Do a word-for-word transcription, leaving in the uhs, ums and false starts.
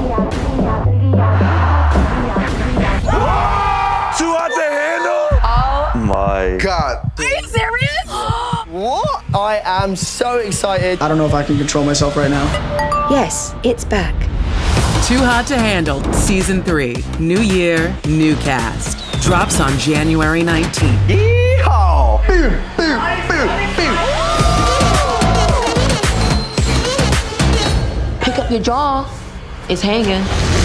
Too hot to handle? Oh my God. Are you serious? What? I am so excited. I don't know if I can control myself right now. Yes, it's back. Too Hot to Handle, Season three. New year, new cast. Drops on January nineteenth. Yeehaw! Boom, boom, boom, boom. Pick up your jaw. It's hanging.